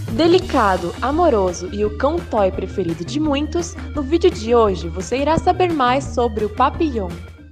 Delicado, amoroso e o cão toy preferido de muitos, no vídeo de hoje você irá saber mais sobre o Papillon.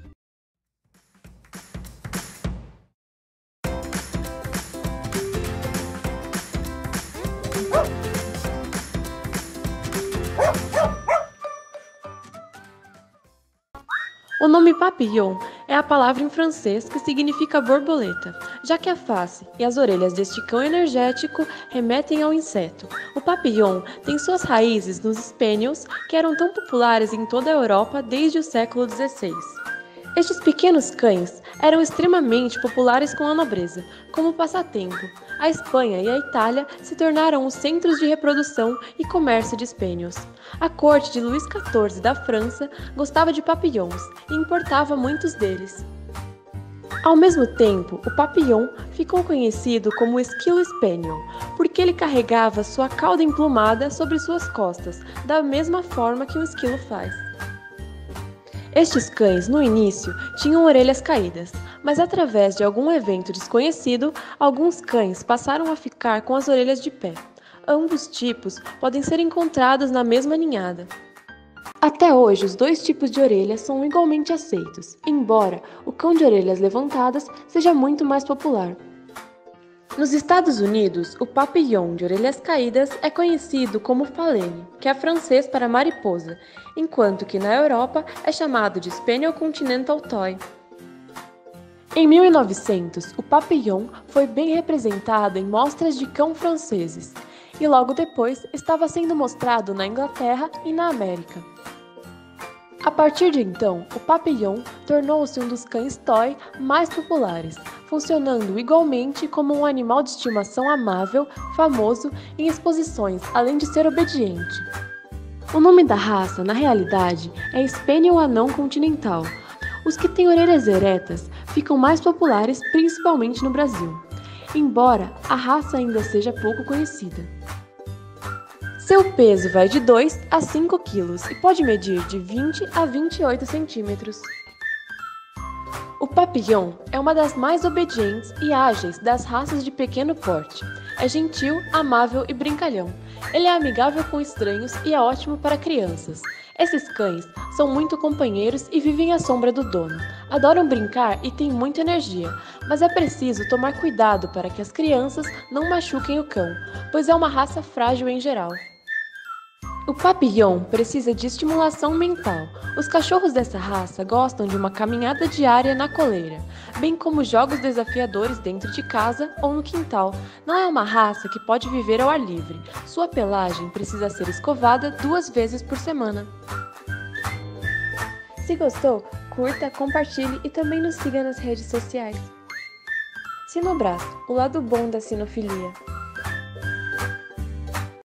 O nome Papillon é a palavra em francês que significa borboleta, já que a face e as orelhas deste cão energético remetem ao inseto. O Papillon tem suas raízes nos spaniels, que eram tão populares em toda a Europa desde o século XVI. Estes pequenos cães eram extremamente populares com a nobreza, como passatempo. A Espanha e a Itália se tornaram os centros de reprodução e comércio de spaniels. A corte de Luís XIV da França gostava de papillons e importava muitos deles. Ao mesmo tempo, o Papillon ficou conhecido como esquilo spaniel, porque ele carregava sua cauda emplumada sobre suas costas, da mesma forma que um esquilo faz. Estes cães, no início, tinham orelhas caídas, mas através de algum evento desconhecido, alguns cães passaram a ficar com as orelhas de pé. Ambos tipos podem ser encontrados na mesma ninhada. Até hoje, os dois tipos de orelhas são igualmente aceitos, embora o cão de orelhas levantadas seja muito mais popular. Nos Estados Unidos, o Papillon de orelhas caídas é conhecido como Phalene, que é francês para mariposa, enquanto que na Europa é chamado de Spaniel Continental Toy. Em 1900, o Papillon foi bem representado em mostras de cão franceses, e logo depois estava sendo mostrado na Inglaterra e na América. A partir de então, o Papillon tornou-se um dos cães toy mais populares, funcionando igualmente como um animal de estimação amável, famoso em exposições, além de ser obediente. O nome da raça, na realidade, é Spaniel Anão Continental. Os que têm orelhas eretas ficam mais populares, principalmente no Brasil, embora a raça ainda seja pouco conhecida. Seu peso vai de 2 a 5 quilos e pode medir de 20 a 28 centímetros. O Papillon é uma das mais obedientes e ágeis das raças de pequeno porte. É gentil, amável e brincalhão. Ele é amigável com estranhos e é ótimo para crianças. Esses cães são muito companheiros e vivem à sombra do dono. Adoram brincar e têm muita energia, mas é preciso tomar cuidado para que as crianças não machuquem o cão, pois é uma raça frágil em geral. O Papillon precisa de estimulação mental. Os cachorros dessa raça gostam de uma caminhada diária na coleira, bem como jogos desafiadores dentro de casa ou no quintal. Não é uma raça que pode viver ao ar livre. Sua pelagem precisa ser escovada 2 vezes por semana. Se gostou, curta, compartilhe e também nos siga nas redes sociais. Sinobras, o lado bom da sinofilia.